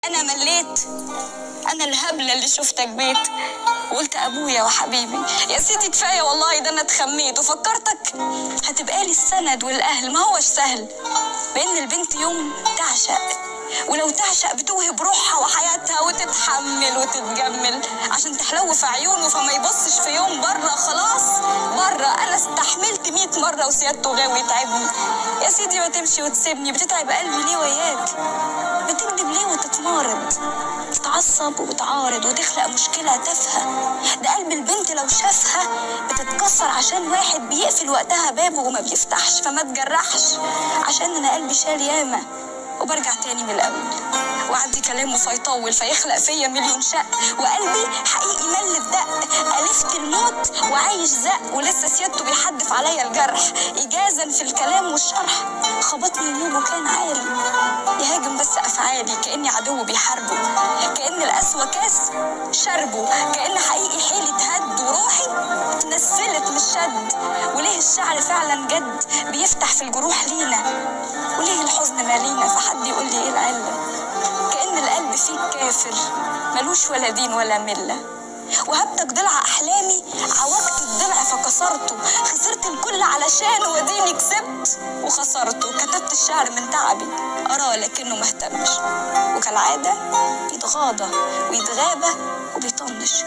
انا مليت، انا الهبله اللي شفتك بيت وقلت ابويا وحبيبي. يا سيدي كفايه والله، ده انا اتخميت وفكرتك هتبقى لي السند والاهل. ما هوش سهل، بان البنت يوم تعشق، ولو تعشق بتوهب روحها وحياتها وتتحمل وتتجمل عشان تحلو في عيونه، فما يبصش في يوم بره. خلاص بره انا استحملت 100 مره وسيادته غاوي يتعبني. يا سيدي ما تمشي وتسيبني، بتتعب قلبي ليه وياك؟ بتكذب ليه وتتمارض؟ بتتعصب وبتعارض وتخلق مشكله تافهه. ده قلب البنت لو شافها بتتكسر عشان واحد بيقفل وقتها بابه وما بيفتحش. فما تجرحش، عشان انا قلبي شال ياما وبرجع تاني من الاول، وعدي كلامه فيطول فيخلق فيا مليون شق. وقلبي حقيقي مل بدق، الفت الموت وعايش زق، ولسه سيادته بيحدف عليا الجرح ايجازا في الكلام والشرح. خبطني وموجه كان عالي يهاجم بس افعالي، كاني عدو بيحاربه، كان القسوه كاس شربه، كان حقيقي حيلي اتهد وروحي اتنسلت من الشد. وليه الشعر فعلا جد بيفتح في الجروح لينا، وليه الحزن مالينا؟ فحد يقول لي ايه العله؟ كأن القلب فيك كافر ملوش ولا دين ولا مله. وهبتك ضلع احلامي، عوجت الضلع فكسرته، خسرت الكل علشانه وديني كسبت وخسرته. كتبت الشعر من تعبي اراه لكنه مهتمش، وكالعاده بيتغاضى ويتغابى وبيطنش.